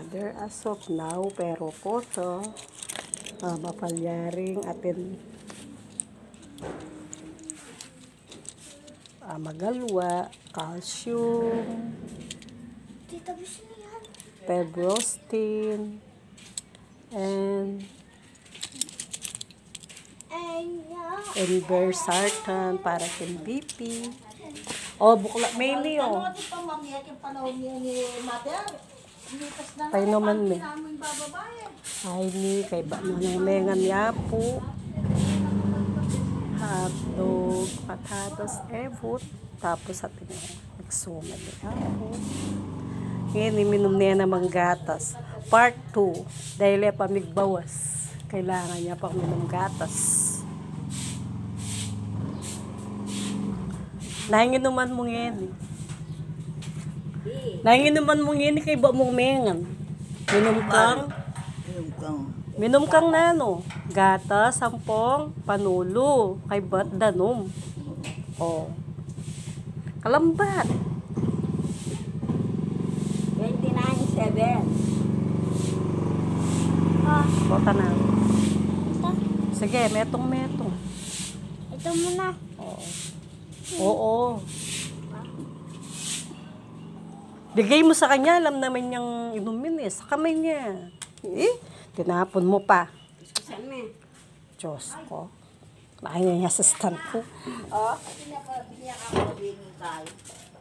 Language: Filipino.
mother as of now, pero po to mapalyaring atin magalwa, calcium, pebrostin, and Irbesartan para kay BP. Oh, bukla mainly oh. Tay naman me. Ay ni kay ba nanengan yapo. Hotdog, patatas, evot, tapos atin nagsumad yapo. Ngayon iminom niya namang gatas. Part 2, dahil pa migbawas. Kailangan niya pang minom gatas. Nahinginuman mo ngayon eh. Nahinginuman mo ngayon kay ba mong mengan. Minom kang nano. Gatas, sampong, panulo. Kay ba't danom. Oh. Kalambat. 29.7. Bota na. Sige, metong. Ito muna. Oo. Bigay mo sa kanya, alam naman niyang inumin eh. Sa kamay niya. Eh, tinapon mo pa. Diyos ko. Nakanya niya sa stand ko. Kasi binyak ako ng tayo.